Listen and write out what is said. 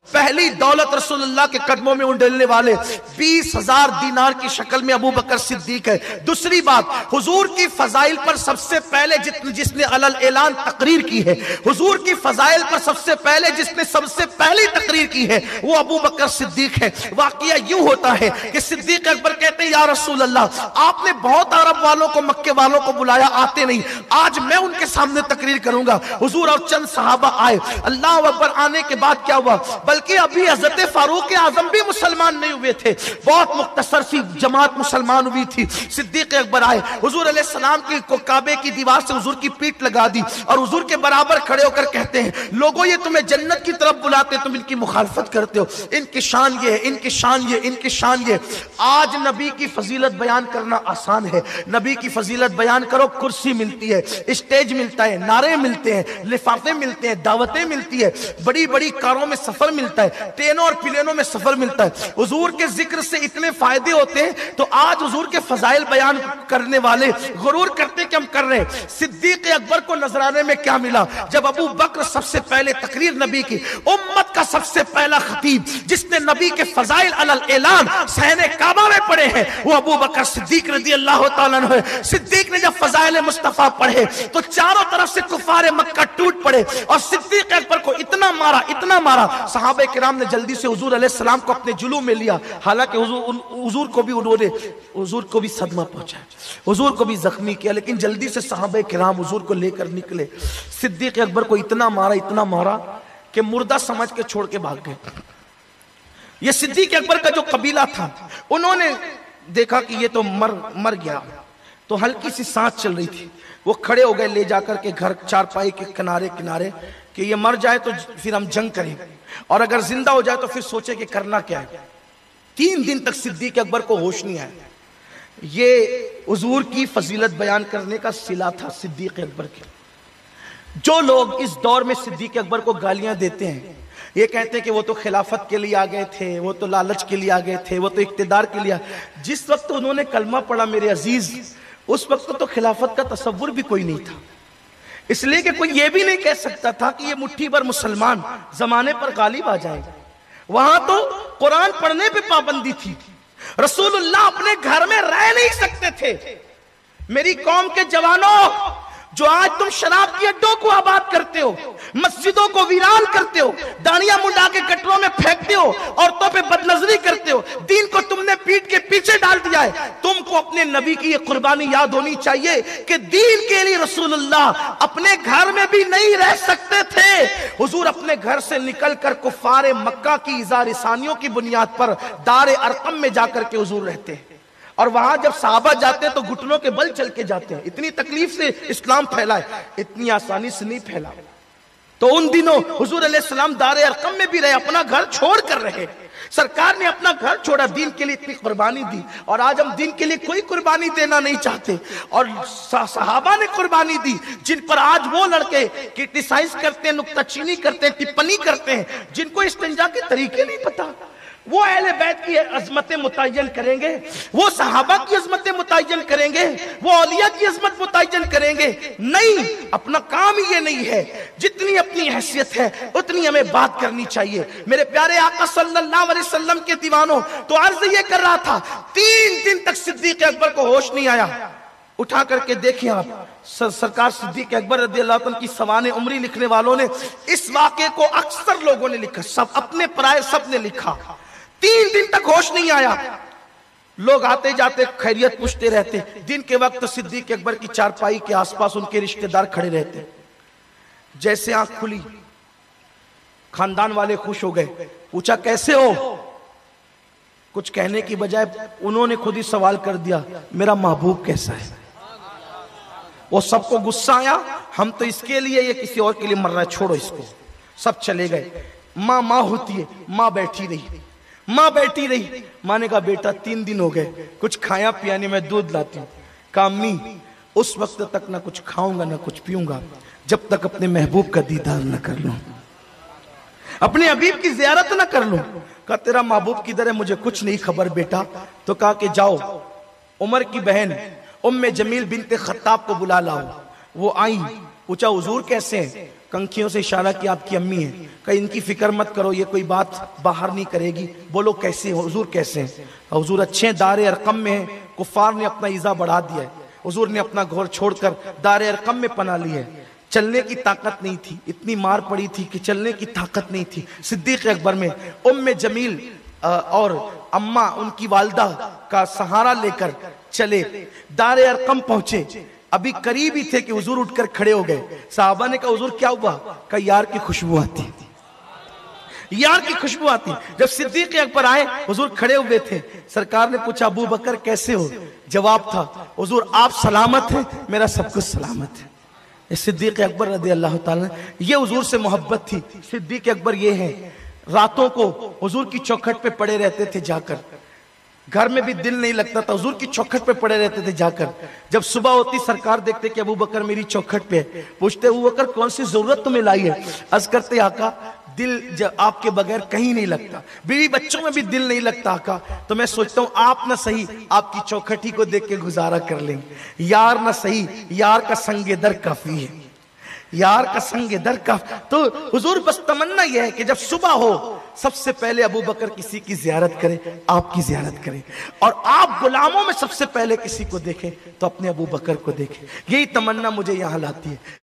پہلی دولت رسول اللہ کے قدموں میں انڈلنے والے 20,000 دینار کی شکل میں ابو بکر صدیق ہے۔ دوسری بات، حضور کی فضائل پر سب سے پہلے جس نے علل اعلان تقریر کی ہے، حضور کی فضائل پر سب سے پہلے جس نے سب سے پہلی تقریر کی ہے وہ ابو بکر صدیق ہے۔ واقعہ یوں ہوتا ہے کہ صدیق اکبر کہتے ہیں یا رسول اللہ، آپ نے بہت عرب والوں کو، مکے والوں کو بلایا، آتے نہیں، آج میں ان کے سامنے تقریر کروں گا۔ حضور اور چند صحابہ آئے، اللہ اکبر، آنے کے بعد کیا ہوا، بلکہ ابھی حضرت فاروق اعظم بھی مسلمان نہیں ہوئے تھے، بہت مختصر سی جماعت مسلمان ہوئی تھی۔ صدیق اکبر آئے، حضور علیہ السلام کی کعبے کی دیوار سے حضور کی پیٹ لگا دی اور حضور کے برابر کھڑے ہو کر کہتے ہیں لوگوں یہ تمہیں جنت کی طرف بلاتے ہیں، تم ان کی مخالفت کرتے ہو، ان کی شان یہ ہے، ان کی شان یہ، ان کی شان یہ۔ آج نبی کی فضیلت بیان کرنا آسان ہے، نبی کی فضیلت بیان کرو، کرسی ملتی ہے، اسٹیج ملتا ہے، نعرے ملتے ہیں، لفافے ملتے ہیں، دعوتیں ملتی ہے، بڑی بڑی کاروں میں سفر ملتا ہے، ٹرینوں اور پلینوں میں سفر ملتا ہے۔ حضور کے ذکر سے اتنے فائدے ہوتے ہیں، تو آج حضور کے فضائل بیان کرنے والے غرور کرتے کہ ہم کر رہے ہیں۔ صدیق اکبر کو نذرانے میں کیا ملا؟ جب ابو بکر سب سے پہلے تقریر نبی کی، امت کا سب سے پہلا خطیب جس نے نبی کے فضائل علل اعلان صحن کعبہ میں پڑھے ہیں وہ ابو بکر صدیق رضی اللہ تعالیٰ عنہ ہے۔ صدیق نے جب فضائل مصطفیٰ پڑھے تو چاروں طرف سے کفار مکہ ٹوٹ پڑے اور صدیق اکبر کو اتنا مارا، صحابہ کرام نے جلدی سے حضور علیہ السلام کو اپنے جلو میں لیا، حالانکہ حضور کو بھی صدمہ پہنچا، حضور کو بھی زخمی کیا، لیکن جلدی سے صحابہ کرام حضور کو لے کر نکلے۔ صدیق اکبر کو اتنا مارا کہ مردہ سمجھ کے چھوڑ کے بھاگ گئے۔ یہ صدیق اکبر کا جو قبیلہ تھا، انہوں نے دیکھا کہ یہ تو مر گیا، تو ہلکی سی سانس چل رہی تھی، وہ کھڑے ہو گئے لے جا کر کے گھر چارپائی کے کنارے کہ یہ مر جائے تو پھر ہم جنگ کریں، اور اگر زندہ ہو جائے تو پھر سوچے کہ کرنا کیا ہے۔ 3 دن تک صدیق اکبر کو ہوش نہیں آیا۔ یہ حضور کی فضیلت بیان کرنے کا صلہ تھا صدیق اکبر کے۔ جو لوگ اس دور میں صدیق اکبر کو گالیاں دیتے ہیں، یہ کہتے ہیں کہ وہ تو خلافت کے لیے آ گئے تھے، وہ تو لالچ کے لیے آ گئے تھے، وہ تو اقتدار کے لیے۔ جس وقت انہوں نے کلمہ پڑھا میرے عزیز، اس وقت تو خلافت کا تصور بھی کوئی نہیں تھا، اس لیے کہ کوئی یہ بھی نہیں کہہ سکتا تھا کہ یہ مٹھی بھر مسلمان زمانے پر غالب آ جائیں گے۔ وہاں تو قرآن پڑھنے پہ پابندی تھی، رسول اللہ اپنے گھر میں رہ نہیں سکتے تھے۔ میری قوم کے جوانوں، جو آج تم شراب کی اڈوں کو آباد کرتے ہو، مسجدوں کو ویران کرتے ہو، داڑیاں منڈا کے گٹروں میں پھینکتے ہو، عورتوں پہ بدنظری کرتے ہو، دین کو تم نے پیٹ کے پیچھے ڈال دیا ہے، تم کو اپنے نبی کی یہ قربانی یاد ہونی چاہیے کہ دین کے لیے رسول اللہ اپنے گھر میں بھی نہیں رہ سکتے تھے۔ حضور اپنے گھر سے نکل کر کفار مکہ کی ازارثانیوں کی بنیاد پر دار ارقم میں جا کر کے حضور رہتے ہیں، اور وہاں جب صحابہ جاتے ہیں تو گھٹنوں کے بل چل کے جاتے ہیں۔ اتنی تکلیف سے اسلام پھیلا ہے، اتنی آسانی سے نہیں پھیلا۔ تو ان دنوں حضور علیہ السلام دار ارقم میں بھی رہے، اپنا گھر چھوڑ کر رہے۔ سرکار نے اپنا گھر چھوڑا، دین کے لیے اتنی قربانی دی، اور آج ہم دین کے لیے کوئی قربانی دینا نہیں چاہتے۔ اور صحابہ نے قربانی دی جن پر آج وہ لڑکے کرٹیسائز کرتے ہیں، نکتہ چینی کرتے ہیں، ٹپنی کرتے ہیں، جن کو استنجا کے طریقے نہیں پتا۔ وہ اہل بیت کی عظمتیں متعین کریں گے، وہ صحابہ کی عظمتیں متعین کریں گے، وہ اولیاء کی عظمت متعین کریں گے؟ نہیں، اپنا کام ہی یہ نہیں ہے۔ جتنی اپنی حیثیت ہے اتنی ہمیں بات کرنی چاہیے۔ میرے پیارے آقا صلی اللہ علیہ وسلم کے دیوانوں، تو عرض یہ کر رہا تھا، 3 دن تک صدیق اکبر کو ہوش نہیں آیا۔ اٹھا کر کے دیکھیں آپ، سرکار صدیق اکبر رضی اللہ عنہ کی سوانح عمری لکھنے والوں نے اس واقعے کو اکثر لوگوں نے لکھا، سب اپنے پرائے سب نے لکھا۔ 3 دن تک ہوش نہیں آیا، لوگ آتے جاتے خیریت پوچھتے رہتے۔ دن کے وقت صدیق اکبر کی چارپائی کے آس پاس ان کے رشتہ دار کھڑے رہتے۔ جیسے آنکھ کھلی، خاندان والے خوش ہو گئے، پوچھا کیسے ہو؟ کچھ کہنے کی بجائے انہوں نے خود ہی سوال کر دیا، میرا محبوب کیسا ہے؟ وہ سب کو غصہ آیا، ہم تو اس کے لیے، یہ کسی اور کے لیے مر رہا ہے، چھوڑو اس کو۔ سب چلے گئے۔ ماں ہوتی ہے، ماں بیٹھی رہی۔ ماں نے کہا بیٹا 3 دن ہو گئے، کچھ کھایا پیا نہیں، میں دودھ لاتی ہوں۔ کہا امی اس وقت تک نہ کچھ کھاؤں گا نہ کچھ پیوں گا جب تک اپنے محبوب کا دیدار نہ کر لوں، اپنے حبیب کی زیارت نہ کر لوں۔ کہا تیرا محبوب کدھر ہے؟ مجھے کچھ نہیں خبر بیٹا۔ تو کہا کہ جاؤ عمر کی بہن ام جمیل بنت خطاب کو بلا لاؤ۔ وہ آئیں، پوچھا حضور کیسے ہیں؟ کنکھیوں سے اشارہ کیا آپ کی امی ہے، کہ ان کی فکر مت کرو، یہ کوئی بات باہر نہیں کرے گی، بولو کیسے ہو حضور، کیسے ہیں حضور؟ اچھے ہیں، دار ارقم میں ہیں، کفار نے اپنا ایذا بڑھا دیا ہے، حضور نے اپنا گھر چھوڑ کر دار ارقم میں پناہ لی ہے، چلنے کی طاقت نہیں تھی، اتنی مار پڑی تھی کہ چلنے کی طاقت نہیں تھی، صدیق اکبر میں ام جمیل اور اماں ان کی والدہ کا سہارا لے کر چلے، دار ارقم پہنچے، ابھی قریب ہی تھے کہ حضور اٹھ کر کھڑے ہو گئے، صحابہ نے کہا حضور کیا ہوا؟ کہا یار کی خوشبو آتی، یار کی خوشبو آتی۔ جب صدیق اکبر آئے حضور کھڑے ہوئے تھے، سرکار نے پوچھا ابو بکر کیسے ہو؟ جواب تھا حضور آپ سلامت ہیں، میرا سب کچھ سلامت ہے۔ صدیق اکبر رضی اللہ تعالیٰ، یہ حضور سے محبت تھی۔ صدیق اکبر یہ ہیں، راتوں کو حضور کی چوکھٹ پہ پڑے رہتے تھے جا کر، گھر میں بھی دل نہیں لگتا تھا، حضور کی چوکھٹ پہ پڑے رہتے تھے جا کر۔ جب صبح ہوتی سرکار دیکھتے کہ ابو بکر میری چوکھٹ پہ ہے، پوچھتے ابو بکر کون سی ضرورت تمہیں لائی ہے؟ عرض کرتے آقا دل آپ کے بغیر کہیں نہیں لگتا، بیوی بچوں میں بھی دل نہیں لگتا آقا، تو میں سوچتا ہوں آپ نہ صحیح آپ کی چوکھٹ ہی کو دیکھ کے گزارا کر لیں، یار نہ صحیح یار کا سنگ در کافی ہے، یار کا سنگ در کا۔ تو حضور بس تمنا یہ ہے کہ جب صبح ہو سب سے پہلے ابو بکر کسی کی زیارت کرے، آپ کی زیارت کرے، اور آپ غلاموں میں سب سے پہلے کسی کو دیکھیں تو اپنے ابو بکر کو دیکھیں۔ یہی تمنا مجھے یہاں لاتی ہے۔